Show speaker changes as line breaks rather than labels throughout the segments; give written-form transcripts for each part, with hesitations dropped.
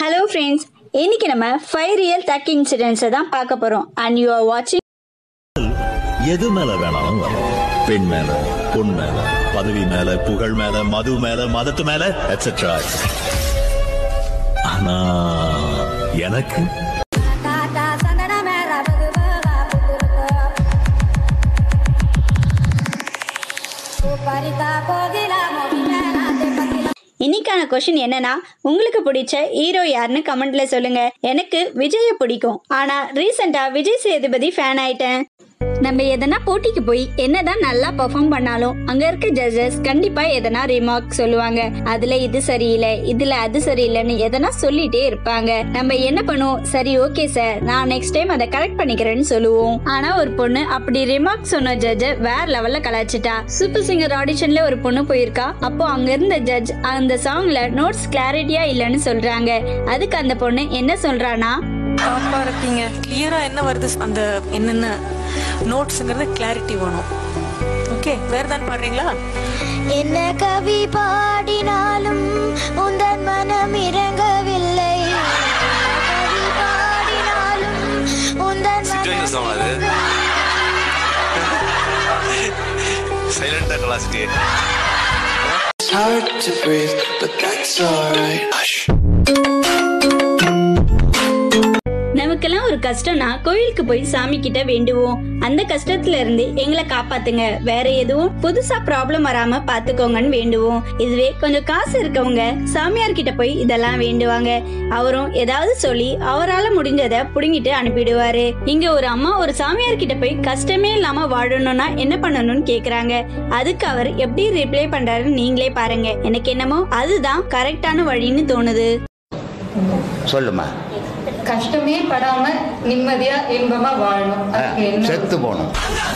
Hello friends, இன்னைக்கு நம்ம 5 real thug incidents தான் பார்க்க போறோம் and you are watching
எது மேல வேணாலும் வரும். பெண் மேல, பொன் மேல, பதவி மேல, புகழ் மேல, மது மேல, மதத்து மேல எட்ஸெட்ரா. ஆனா எனக்கு இன்னைக்கான क्वेश्चन என்னன்னா, உங்களுக்கு பிடிச்ச ஹீரோ யாருன்னு கமெண்ட்ல சொல்லுங்க. எனக்கு விஜய பிடிக்கும், ஆனா ரீசெண்டா விஜய் சேதுபதி ஃபேன் ஆயிட்டேன். நம்ம எதனா போட்டிக்கு போய் என்னதான் நல்லா பெர்ஃபார்ம் பண்ணாலும் அங்க இருக்க ஜட்ஜஸ் கண்டிப்பா எதனா ரிமார்க் சொல்லுவாங்க. அதுல இது சரியில்லை, இதுல அது சரியில்லைன்னு எதனா சொல்லிட்டே இருப்பாங்க. நம்ம என்ன பண்ணுவோம், சரி ஓகே சார், நான் நெக்ஸ்ட் டைம் அதை கரெக்ட் பண்ணிக்கிறேன்னு சொல்லுவோம். ஆனா ஒரு பொண்ணு அப்படி ரிமார்க் சொன்ன ஜட்ஜ வேற லெவல்ல கலாச்சிட்டா. சூப்பர் சிங்கர் ஆடிஷன்ல ஒரு பொண்ணு போயிருக்கா. அப்போ அங்க இருந்த ஜட்ஜ் அந்த சாங்ல நோட்ஸ் கிளாரிட்டியா இல்லன்னு சொல்றாங்க. அதுக்கு அந்த பொண்ணு என்ன சொல்றானா,
டாப்பா இருக்கீங்க, கிளியரா என்ன வருது, அந்த என்னென்ன நோட்ஸ்ங்கிறது கிளாரிட்டி வேணும். ஓகே, வேற தான் பாடுறீங்களா?
என்ன கவி பாடினாலும் உந்தன் மனம் இறங்கவில்லை. கவி பாடினாலும் உந்தன் மனம்
சைலண்டா கிளாசிட்டி.
It's hard to breathe, but that's alright. Hush.
நமக்கெல்லாம் ஒரு கஷ்டம்னா கோயிலுக்கு போய் சாமி கிட்ட வேண்டுவோம், அந்த கஷ்டத்துல இருந்து எங்களை காப்பாத்துங்க, வேற எதுவும் புதுசா ப்ராப்ளம் வராம பாத்துக்கோங்கன்னு வேண்டுவோம். இதுவே கொஞ்சம் காசு இருக்கவங்க சாமியார் கிட்ட போய் இதெல்லாம் வேண்டுவாங்க. அவரும் ஏதாவது சொல்லி அவரால முடிஞ்சதை புடுங்கிட்டு அனுப்பிடுவாரு. இங்க ஒரு அம்மா ஒரு சாமியார் கிட்ட போய் கஷ்டமே இல்லாம வாழணும்னா என்ன பண்ணணும்னு கேக்குறாங்க. அதுக்கு அவர் எப்படி ரிப்ளை பண்றாருன்னு நீங்களே பாருங்க. எனக்கு என்னமோ அதுதான் கரெக்டான வழின்னு தோணுது.
சொல்லுமா.
கஷ்டமே படாம நிம்மதியா இன்பமா வாழணும்,
செத்து போகணும்.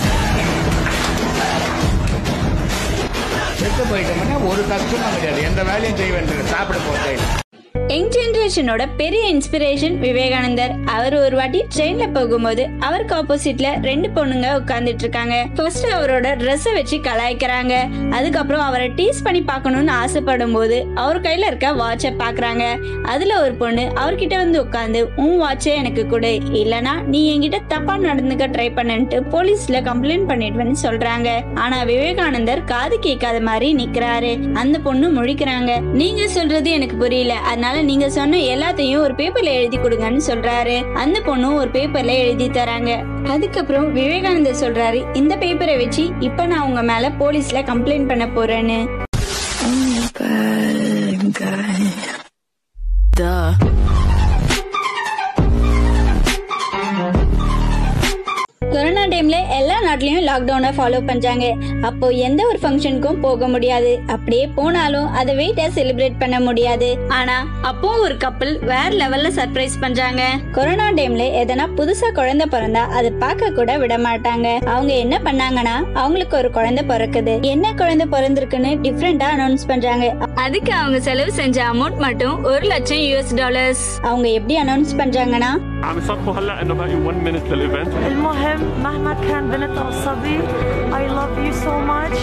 செத்து போயிட்டோம்னா ஒரு கஷ்டமும் கிடையாது, எந்த வேலையும் செய்ய வேண்டியது, சாப்பிட போகிறேன்.
யங் ஜெனரேஷனோட பெரிய இன்ஸ்பிரேஷன் விவேகானந்தர். அவர் ஒரு வாட்டி ட்ரெயின்ல போகும்போது அவருக்கு ஆப்போசிட்ல 2 பொண்ணுங்க உட்கார்ந்துட்டு இருக்காங்க. ஃபர்ஸ்ட் அவரோட ட்ரெஸ்ஸை வச்சு கலாய்க்கிறாங்க. அதுக்கப்புறம் அவரை டீஸ் பண்ணி பார்க்கணும்னு ஆசைப்படும் போது அவர் கையில இருக்க வாட்சை பாக்குறாங்க. அதுல ஒரு பொண்ணு அவர்கிட்ட வந்து உட்கார்ந்து, உன் வாட்சே எனக்கு கொடு, இல்லனா நீ என்கிட்ட தப்பா நடந்துக்க ட்ரை பண்ணிட்டு போலீஸ்ல கம்ப்ளைண்ட் பண்ணிடுவேன்னு சொல்றாங்க. ஆனா விவேகானந்தர் காது கேட்காத மாதிரி நிக்கிறாரு. அந்த பொண்ணு முழிக்கிறாங்க. நீங்க சொல்றது எனக்கு புரியல, அதனால நீங்க சொன்ன எல்லாத்தையும் ஒரு பேப்பர்ல எழுதி கொடுங்கன்னு சொல்றாரு. அந்த பொண்ணும் ஒரு பேப்பர்ல எழுதி தராங்க. அதுக்கப்புறம் விவேகானந்தர் சொல்றாரு, இந்த பேப்பரை வச்சு இப்ப நான் உங்க மேல போலீஸ்ல கம்ப்ளைண்ட் பண்ண போறேன்னு. கொரோனா டைம்ல எல்லா நாட்டிலயும் லாக்டவுனை ஃபாலோ பண்றாங்க. அப்போ எந்த ஒரு ஃபங்க்ஷனுக்கும் போக முடியாது. அப்படியே போனாலும் அதை வெயிட்டா செலிப்ரேட் பண்ண முடியாது. ஆனா அப்போ ஒரு கப்பல் வேற லெவல்ல சர்ப்ரைஸ் பண்றாங்க. கொரோனா டைம்ல எதனா புதுசா குழந்தை பிறந்தா அதை பார்க்க கூட விட மாட்டாங்க. அவங்க என்ன பண்ணாங்கன்னா, அவங்களுக்கு ஒரு குழந்தை பிறக்குது, என்ன குழந்தை பிறந்திருக்குன்னு டிஃப்ரெண்டா அனௌன்ஸ் பண்றாங்க. அதுக்கு அவங்க செலவு செஞ்ச அமௌண்ட் மட்டும் $1,00,000. அவங்க எப்படி அனௌன்ஸ் பண்றாங்கன்னா,
عم يصفوا هلا انه باقي 1 minute للايفنت.
المهم مهما كان بنت او صبي I love you so much.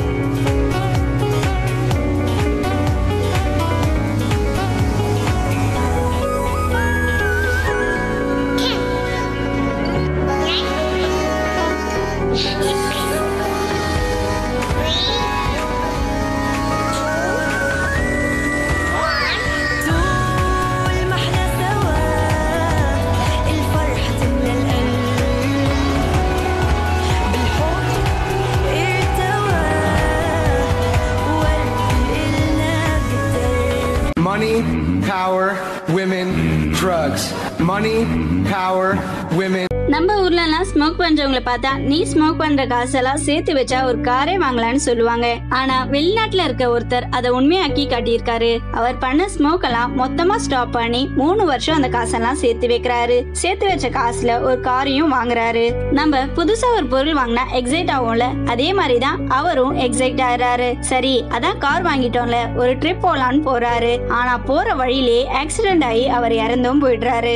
Money, power, women, drugs. Money, power, women.
நம்ம ஊர்ல எல்லாம் ஸ்மோக் பண்றவங்களை பார்த்தா, நீ ஸ்மோக் பண்ற காசெல்லாம் சேர்த்து வச்சா ஒரு காரே வாங்கலாம்னு சொல்லுவாங்க. ஆனா வெளிநாட்டுல இருக்க ஒருத்தர் அதை உண்மையாக்கி காட்டியிருக்காரு. அவர் பண்ண ஸ்மோக் எல்லாம் மொத்தமா ஸ்டாப் பண்ணி 3 வருஷம் அந்த காசெல்லாம் சேர்த்து வைக்கிறாரு. சேர்த்து வச்ச காசுல ஒரு காரையும் வாங்குறாரு. நம்ம புதுசா ஒரு பொருள் வாங்கினா எக்ஸைட் ஆகும்ல, அதே மாதிரிதான் அவரும் எக்ஸைட் ஆகிறாரு. சரி அதான் கார் வாங்கிட்டோம்ல, ஒரு ட்ரிப் போலான்னு போறாரு. ஆனா போற வழியிலே ஆக்சிடென்ட் ஆகி அவர் இறந்தும் போயிடுறாரு.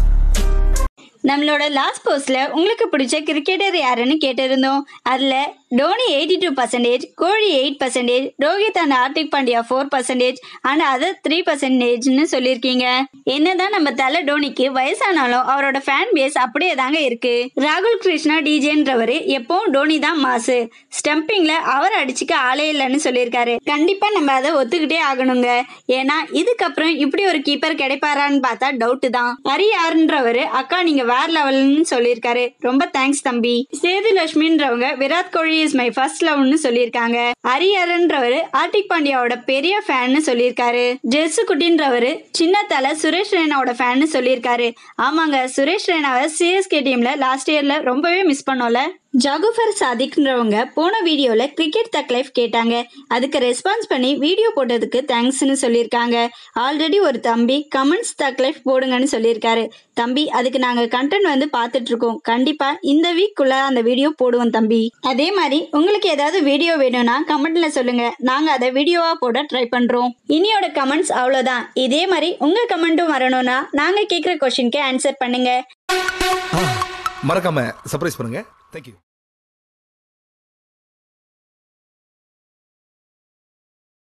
நம்மளோட லாஸ்ட் போஸ்ட்ல உங்களுக்கு பிடிச்ச கிரிக்கெட்டர் யாருன்னு கேட்டிருந்தோம். அதுல
Dhoni 82%, Kohli 8%, Rohit and Hardik Pandya 4% and other 3%ன்னு சொல்லியிருக்கீங்க. என்னதான் நம்ம தலை டோனிக்கு வயசானாலும் அவரோட ஃபேன் பேஸ் அப்படியே தாங்க இருக்கு. ராகுல் கிருஷ்ணா டிஜேன்றவரு எப்பவும் டோனி தான் மாசு, ஸ்டம்பிங்ல அவர் அடிச்சுக்க ஆளே இல்லைன்னு சொல்லியிருக்காரு. கண்டிப்பா நம்ம அதை ஒத்துக்கிட்டே ஆகணுங்க. ஏன்னா இதுக்கப்புறம் இப்படி ஒரு கீப்பர் கிடைப்பாரான்னு பார்த்தா டவுட் தான். ஹரியார்ன்றவரு அக்கா நீங்க வேற லெவல்னு சொல்லியிருக்காரு. ரொம்ப தேங்க்ஸ் தம்பி. சேது லட்சுமின்றவங்க Virat Kohli is my first லவ்னு சொல்லியிருக்காங்க. ஹரியார்ன்றவரு ஹார்திக் பாண்டியாவோட பெரிய ஃபேன்னு சொல்லியிருக்காரு. ஜெர்சு குட்டின்றவரு சின்ன தலை சுரேஷ் ரெய்னாவோட ஃபேன்னு சொல்லியிருக்காரு. ஆமாங்க, சுரேஷ் ரெய்னாவை சிஎஸ்கே டீம்ல லாஸ்ட் இயர்ல ரொம்பவே மிஸ் பண்ணோம்ல. ஜாகுஃபர் சாதிக்ன்றவங்க போன வீடியோல கிரிக்கெட் தக் லைஃப் கேட்டாங்க. அதுக்கு ரெஸ்பான்ஸ் பண்ணி வீடியோ போட்டதுக்கு தேங்க்ஸ்னு சொல்லியிருக்காங்க. ஆல்ரெடி ஒரு தம்பி கமெண்ட்ஸ் தக் லைஃப் போடுங்கன்னு சொல்லியிருக்காரு. தம்பி அதுக்கு நாங்க கண்டென்ட் வந்து பார்த்துட்டு இருக்கோம். கண்டிப்பா இந்த வீக்குள்ள அந்த வீடியோ போடுவோம் தம்பி. அதே மாதிரி உங்களுக்கு ஏதாவது வீடியோ வேணும்னா கமெண்ட்ல சொல்லுங்க, நாங்க அதை வீடியோவா போட ட்ரை பண்றோம். இனியோட கமெண்ட்ஸ் அவ்வளவுதான். இதே மாதிரி உங்க கமெண்ட்டும் வரணும்னா நாங்க கேட்குற கொஸ்டினுக்கு ஆன்சர் பண்ணுங்க.
மறக்காம சர்ப்ரைஸ் பண்ணுங்க. Thank you.